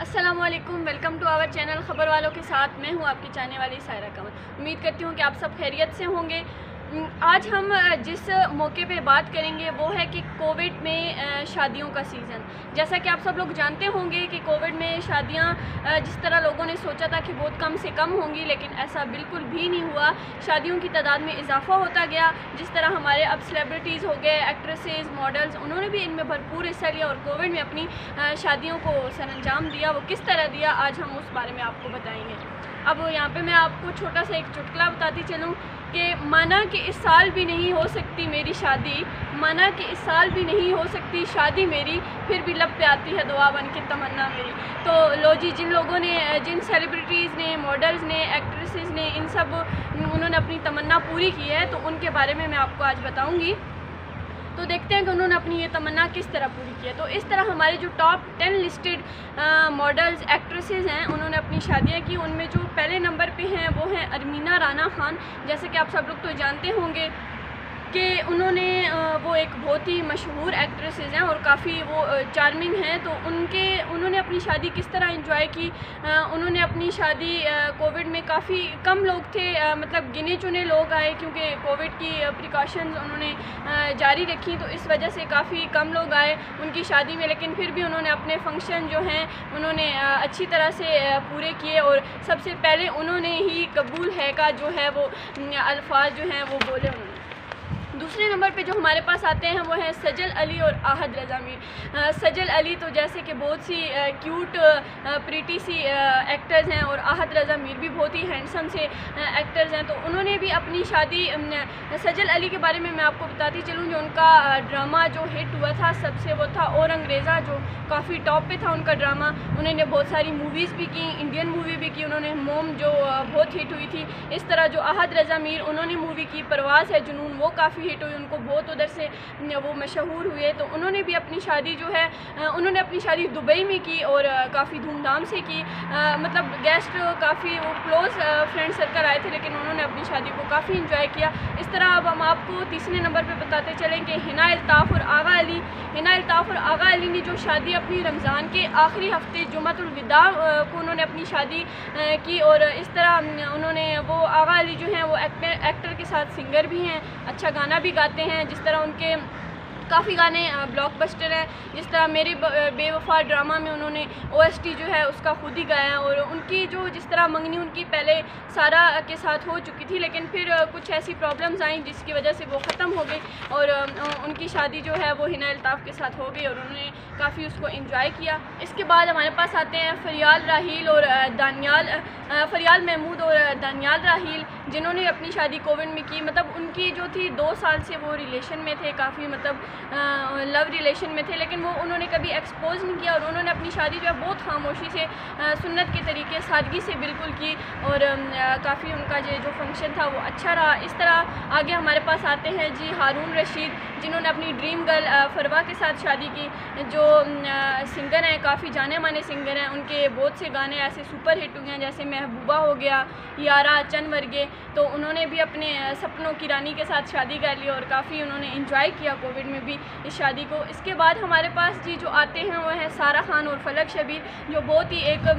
अस्सलामुअलैकुम, welcome to our channel खबर वालों के साथ मैं हूं आपकी चाहने वाली सायरा कमर। उम्मीद करती हूं कि आप सब खैरियत से होंगे। आज हम जिस मौके पे बात करेंगे वो है कि कोविड में शादियों का सीज़न। जैसा कि आप सब लोग जानते होंगे कि कोविड में शादियां जिस तरह लोगों ने सोचा था कि बहुत कम से कम होंगी, लेकिन ऐसा बिल्कुल भी नहीं हुआ। शादियों की तादाद में इजाफा होता गया। जिस तरह हमारे अब सेलिब्रिटीज़ हो गए, एक्ट्रेसेस, मॉडल्स, उन्होंने भी इनमें भरपूर हिस्सा लिया और कोविड में अपनी शादियों को सरअंजाम दिया। वो किस तरह दिया, आज हम उस बारे में आपको बताएंगे। अब यहाँ पे मैं आपको छोटा सा एक चुटकुला बताती चलूँ कि माना कि इस साल भी नहीं हो सकती मेरी शादी, माना कि इस साल भी नहीं हो सकती शादी मेरी, फिर भी लब पे आती है दुआ बन के तमन्ना मेरी। तो लो जी, जिन लोगों ने, जिन सेलिब्रिटीज़ ने, मॉडल्स ने, एक्ट्रेसेस ने, इन सब उन्होंने अपनी तमन्ना पूरी की है, तो उनके बारे में मैं आपको आज बताऊँगी। तो देखते हैं कि उन्होंने अपनी ये तमन्ना किस तरह पूरी की है। तो इस तरह हमारे जो टॉप 10 लिस्टेड मॉडल्स, एक्ट्रेसेस हैं, उन्होंने अपनी शादियां की। उनमें जो पहले नंबर पे हैं वो हैं अरमीना राना खान। जैसे कि आप सब लोग तो जानते होंगे कि उन्होंने वो एक बहुत ही मशहूर एक्ट्रेसेस हैं और काफ़ी वो चार्मिंग हैं। तो उन्होंने अपनी शादी किस तरह एंजॉय की। उन्होंने अपनी शादी कोविड में काफ़ी कम लोग थे, मतलब गिने चुने लोग आए, क्योंकि कोविड की प्रिकॉशंस उन्होंने जारी रखी, तो इस वजह से काफ़ी कम लोग आए उनकी शादी में। लेकिन फिर भी उन्होंने अपने फंक्शन जो हैं उन्होंने अच्छी तरह से पूरे किए और सबसे पहले उन्होंने ही कबूल है का जो है वो अल्फाज जो हैं वो बोले उन्होंने। दूसरे नंबर पे जो हमारे पास आते हैं वो हैं सजल अली और आहद रज़ा मीर। सजल अली तो जैसे कि बहुत सी क्यूट प्रीटी सी एक्टर्स हैं और आहद रज़ा मीर भी बहुत ही हैंडसम से एक्टर्स हैं। तो उन्होंने भी अपनी शादी, सजल अली के बारे में मैं आपको बताती चलूँ, जो उनका ड्रामा जो हिट हुआ था सबसे, वो था और अंग्रेज़ा, जो काफ़ी टॉप पे था उनका ड्रामा। उन्होंने बहुत सारी मूवीज़ भी की, इंडियन मूवी भी की, उन्होंने मोम जो बहुत हिट हुई थी। इस तरह जो आहद रज़ा मीर, उन्होंने मूवी की परवाज़ है जुनून, वो काफ़ी हिट हुई, उनको बहुत उधर से वो मशहूर हुए। तो उन्होंने भी अपनी शादी जो है, उन्होंने अपनी शादी दुबई में की और काफ़ी धूमधाम से की। मतलब गेस्ट काफ़ी वो क्लोज़ फ्रेंड सर्कल आए थे, लेकिन उन्होंने अपनी शादी को काफ़ी इंजॉय किया। इस तरह अब हम आपको तीसरे नंबर पे बताते चलें कि हिना अल्ताफ़ और आगा अली। हिना अल्ताफ़ और आगा अली ने जो शादी अपनी रमज़ान के आखिरी हफ्ते जुम्मतुल विदा को उन्होंने अपनी शादी की, और इस तरह उन्होंने वो आगा अली जो हैं वो एक्टर के साथ सिंगर भी हैं, अच्छा गाना भी गाते हैं। जिस तरह उनके काफ़ी गाने ब्लॉकबस्टर हैं, जिस तरह मेरे बेवफा ड्रामा में उन्होंने OST जो है उसका खुद ही गाया है। और उनकी जो जिस तरह मंगनी उनकी पहले सारा के साथ हो चुकी थी, लेकिन फिर कुछ ऐसी प्रॉब्लम्स आई जिसकी वजह से वो ख़त्म हो गई और उनकी शादी जो है वो हिना अल्ताफ़ के साथ हो गई और उन्होंने काफ़ी उसको इंजॉय किया। इसके बाद हमारे पास आते हैं फ़रियाल राहील और दानियाल, फ़रियाल महमूद और दानियाल राहील, जिन्होंने अपनी शादी कोविड में की। मतलब उनकी जो थी 2 साल से वो रिलेशन में थे, काफ़ी मतलब लव रिलेशन में थे, लेकिन वो उन्होंने कभी एक्सपोज नहीं किया और उन्होंने अपनी शादी जो है बहुत खामोशी से, सुन्नत के तरीके, सादगी से बिल्कुल की और काफ़ी उनका जो फंक्शन था वो अच्छा रहा। इस तरह आगे हमारे पास आते हैं जी हारून रशीद, जिन्होंने अपनी ड्रीम गर्ल फरवा के साथ शादी की, जो सिंगर हैं, काफ़ी जाने माने सिंगर हैं। उनके बहुत से गाने ऐसे सुपर हिट हुए हैं, जैसे महबूबा हो गया, यारा, चन वर्गे। तो उन्होंने भी अपने सपनों की रानी के साथ शादी कर ली और काफ़ी उन्होंने इंजॉय किया कोविड में भी इस शादी को। इसके बाद हमारे पास जी जो आते हैं वो हैं सारा खान और फलक शबीर, जो बहुत ही एक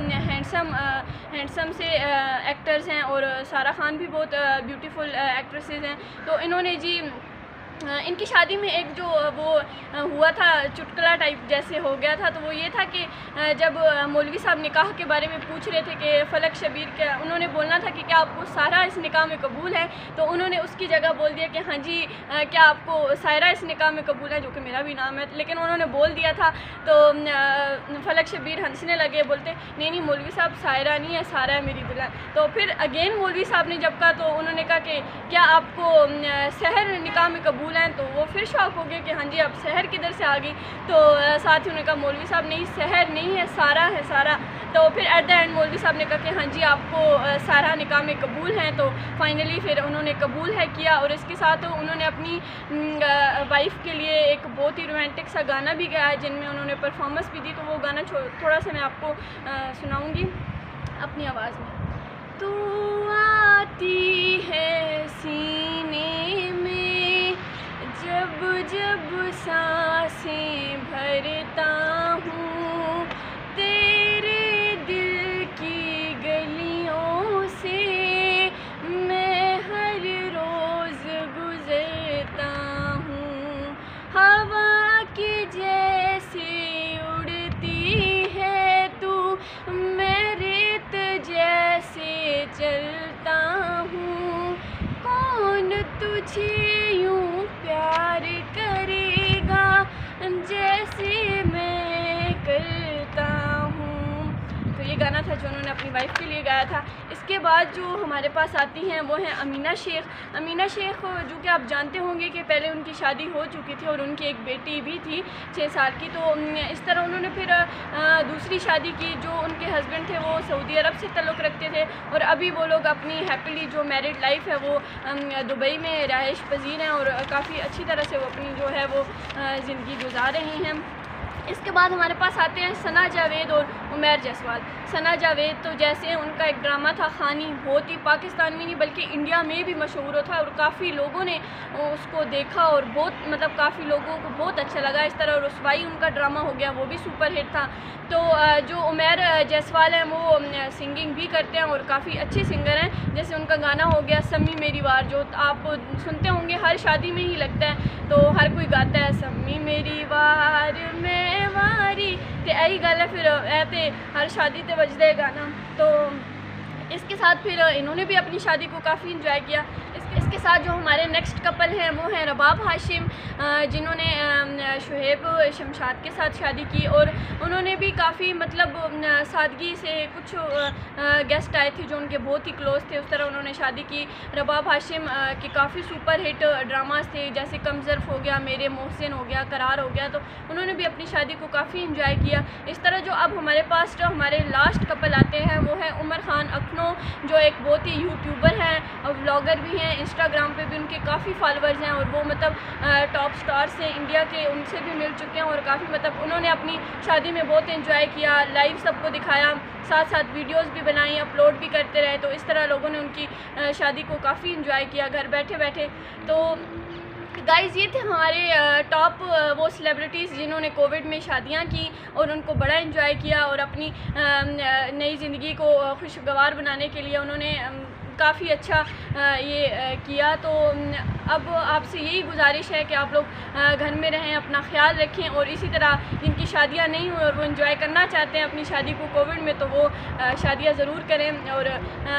हैंडसम से एक्टर्स हैं और सारा खान भी बहुत ब्यूटीफुल एक्ट्रेसेस हैं। तो इन्होंने जी इनकी शादी में एक जो वो हुआ था, चुटकुला टाइप जैसे हो गया था, तो वो ये था कि जब मौलवी साहब निकाह के बारे में पूछ रहे थे कि फ़लक शबीर का, उन्होंने बोलना था कि क्या आपको सारा इस निकाह में कबूल है, तो उन्होंने उसकी जगह बोल दिया कि हाँ जी, क्या आपको सायरा इस निकाह में कबूल है, जो कि मेरा भी नाम है, लेकिन उन्होंने बोल दिया था। तो फ़लक शबीर हंसने लगे, बोलते नहीं नहीं मौलवी साहब, सायरा नहीं है, सारा है मेरी दुल्हन। तो फिर अगेन मौलवी साहब ने जब कहा, तो उन्होंने कहा कि क्या आपको सहर निकाह में कबूल हैं, तो वो फिर शॉक हो गए कि हाँ जी अब शहर किधर से आ गई। तो साथ ही उन्होंने कहा मौलवी साहब नहीं, शहर नहीं है, सारा है, सारा। तो फिर एट द एंड मौलवी साहब ने कहा कि हाँ जी आपको सारा निकाह में कबूल हैं। तो फाइनली फिर उन्होंने कबूल है किया और इसके साथ उन्होंने अपनी वाइफ के लिए एक बहुत ही रोमांटिक सा गाना भी गाया, जिनमें उन्होंने परफॉर्मेंस भी दी। तो वो गाना थोड़ा सा मैं आपको सुनाऊँगी अपनी आवाज़ में। तू आती है सीने में जब जब सांसें भरता हूँ, तेरे तुझे यूं प्यार करेगा जैसे मैं करता हूँ। तो ये गाना था जो उन्होंने अपनी वाइफ के लिए गाया था। इसके बाद जो हमारे पास आती हैं वो हैं अमीना शेख। अमीना शेख जो कि आप जानते होंगे कि पहले उनकी शादी हो चुकी थी और उनकी एक बेटी भी थी 6 साल की। तो इस तरह उन्होंने फिर दूसरी शादी की। जो उनके हस्बैंड थे वो सऊदी अरब से ताल्लुक़ रखते थे और अभी वो लोग अपनी हैप्पीली जो मैरिड लाइफ है वो दुबई में रहाइश पजीर हैं और काफ़ी अच्छी तरह से वो अपनी जो है वो ज़िंदगी गुजार रही हैं। इसके बाद हमारे पास आते हैं सना जावेद और उमैर जायसवाल। सना जावेद तो जैसे उनका एक ड्रामा था खानी, बहुत ही पाकिस्तान में नहीं बल्कि इंडिया में भी मशहूर था और काफ़ी लोगों ने उसको देखा और बहुत मतलब काफ़ी लोगों को बहुत अच्छा लगा। इस तरह रुसवाई उनका ड्रामा हो गया, वो भी सुपर हिट था। तो जो उमैर जायसवाल हैं वो सिंगिंग भी करते हैं और काफ़ी अच्छे सिंगर हैं। जैसे उनका गाना हो गया सम्मी मेरी वार, जो आप सुनते होंगे हर शादी में ही लगता है, तो हर कोई गाता है सम्मी मेरी वार में वारी, तो यही गल है फिर ऐते हर शादी ते बजदा है गाना। तो इसके साथ फिर इन्होंने भी अपनी शादी को काफ़ी इंजॉय किया। इसके साथ जो हमारे नेक्स्ट कपल हैं वो हैं रबाब हाशिम, जिन्होंने शुहेब शमशाद के साथ शादी की और उन्होंने भी काफ़ी मतलब सादगी से कुछ गेस्ट आए थे जो उनके बहुत ही क्लोज थे, उस तरह उन्होंने शादी की। रबाब हाशिम के काफ़ी सुपर हिट ड्रामास थे जैसे कमज़र्फ हो गया, मेरे मोहसिन हो गया, करार हो गया, तो उन्होंने भी अपनी शादी को काफ़ी इंजॉय किया। इस तरह जो अब हमारे पास जो हमारे लास्ट कपल आते हैं वो है उमर खान अखनो, जो एक बहुत ही यूट्यूबर हैं और व्लॉगर भी हैं। इंस्टाग्राम पे भी उनके काफ़ी फॉलोअर्स हैं और वो मतलब टॉप स्टार्स हैं इंडिया के, उनसे भी मिल चुके हैं और काफ़ी मतलब उन्होंने अपनी शादी में बहुत एंजॉय किया, लाइव सबको दिखाया, साथ साथ वीडियोस भी बनाई, अपलोड भी करते रहे। तो इस तरह लोगों ने उनकी शादी को काफ़ी एंजॉय किया घर बैठे बैठे। तो गाइज़ ये थे हमारे टॉप वो सेलिब्रिटीज़ जिन्होंने कोविड में शादियां की और उनको बड़ा एंजॉय किया और अपनी नई ज़िंदगी को खुशगवार बनाने के लिए उन्होंने काफ़ी अच्छा ये किया। तो अब आपसे यही गुजारिश है कि आप लोग घर में रहें, अपना ख्याल रखें और इसी तरह जिनकी शादियां नहीं हुई और वो एंजॉय करना चाहते हैं अपनी शादी को कोविड में, तो वो शादियां ज़रूर करें। और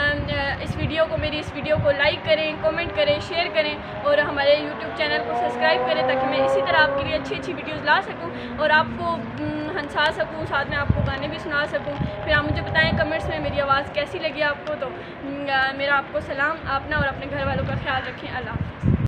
मेरी इस वीडियो को लाइक करें, कमेंट करें, शेयर करें और हमारे यूट्यूब चैनल को सब्सक्राइब करें ताकि मैं इसी तरह आपके लिए अच्छी अच्छी वीडियोज़ ला सकूँ और आपको हंसा सकूँ, साथ में आपको गाने भी सुना सकूँ। फिर आप मुझे बताएं कमेंट्स में मेरी आवाज़ कैसी लगी आपको। तो मेरा आपको सलाम, अपना और अपने घर वालों का ख्याल रखें। अल्लाह हाफ़िज़।